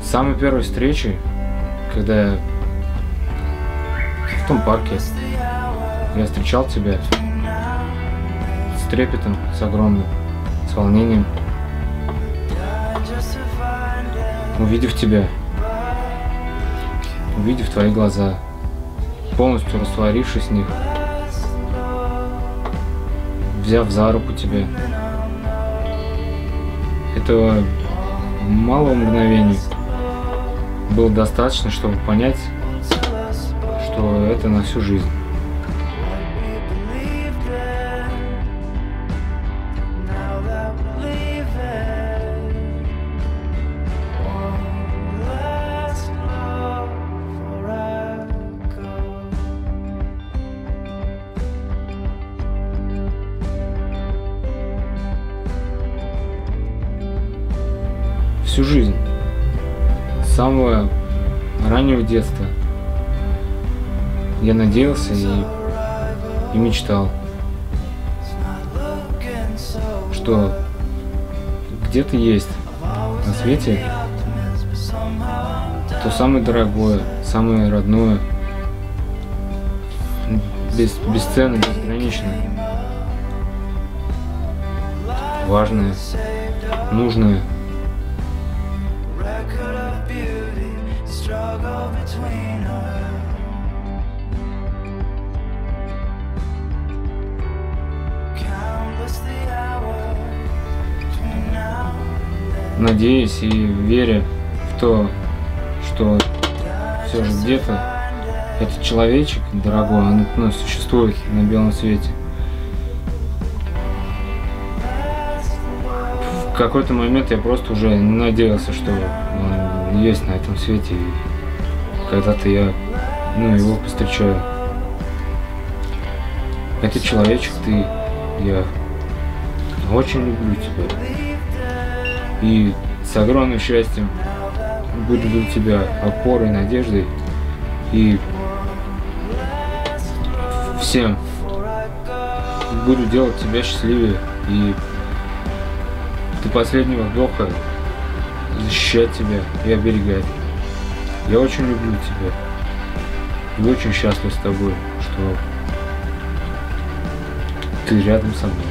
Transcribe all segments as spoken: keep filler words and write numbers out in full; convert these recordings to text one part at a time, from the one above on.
С самой первой встречи, когда я в том парке, я встречал тебя с трепетом, с огромным, с волнением. Увидев тебя, увидев твои глаза, полностью растворившись в них, взяв за руку тебя, этого малого мгновения было достаточно, чтобы понять, что это на всю жизнь. Всю жизнь, с самого раннего детства, я надеялся и, и мечтал, что где-то есть на свете то самое дорогое, самое родное, без, бесценное, безграничное, важное, нужное. Надеясь и веря в то, что все же где-то этот человечек дорогой, он ну, существует на белом свете. В какой-то момент я просто уже не надеялся, что он есть на этом свете, и когда-то я ну, его повстречаю. Этот человечек ты, я очень люблю тебя. И с огромным счастьем буду для тебя опорой, надеждой и всем буду делать тебя счастливее и до последнего вдоха защищать тебя и оберегать. Я очень люблю тебя и очень счастлив с тобой, что ты рядом со мной.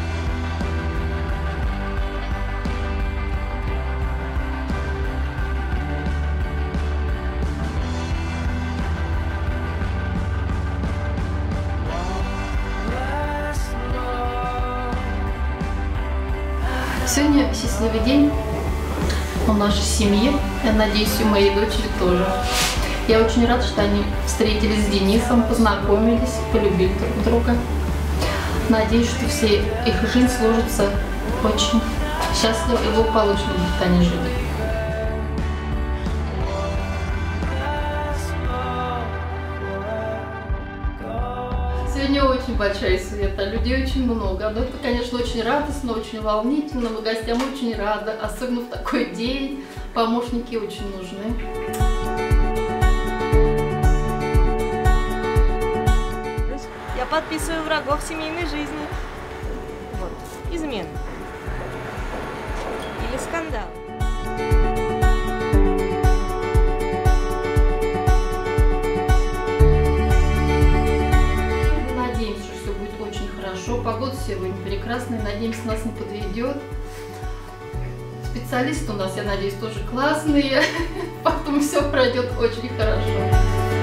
Сегодня счастливый день у нашей семьи, я надеюсь, и у моей дочери тоже. Я очень рада, что они встретились с Денисом, познакомились, полюбили друг друга. Надеюсь, что все их жизнь сложится очень счастливо и благополучно будут они жить. Сегодня очень большая света, людей очень много. Но это, конечно, очень радостно, очень волнительно. Мы гостям очень рады, особенно в такой день. Помощники очень нужны. Я подписываю врагов семейной жизни. Вот. Измен. Или скандал. Погода сегодня прекрасная, надеемся, нас не подведет. Специалисты у нас, я надеюсь, тоже классные, поэтому все пройдет очень хорошо.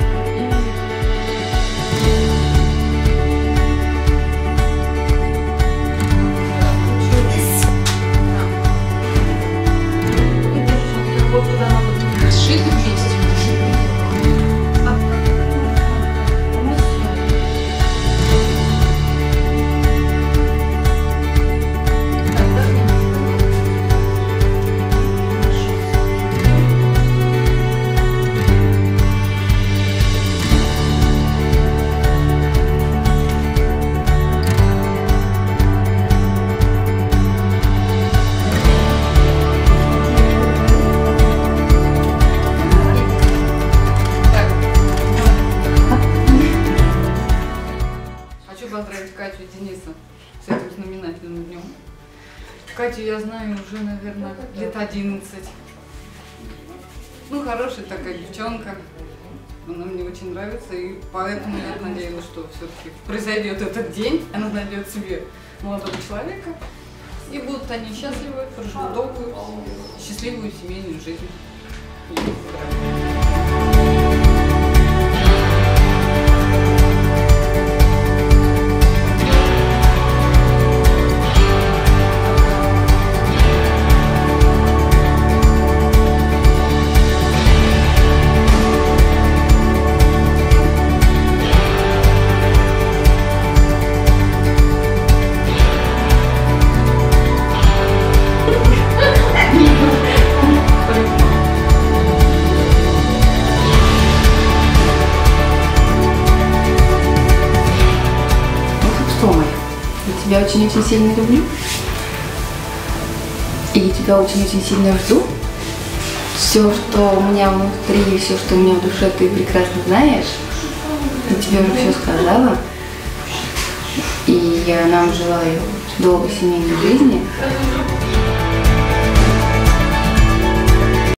Катю и Дениса с этим знаменательным днем. Катю я знаю уже, наверное, лет одиннадцать. Ну, хорошая такая девчонка. Она мне очень нравится, и поэтому я надеялась, что все-таки произойдет этот день, она найдет себе молодого человека, и будут они счастливы, проживут долгую, счастливую семейную жизнь. Я их поздравляю. Я тебя очень-очень сильно люблю. И тебя очень-очень сильно жду. Все, что у меня внутри, все, что у меня в душе, ты прекрасно знаешь. Я тебе уже все сказала. И я нам желаю долгой семейной жизни.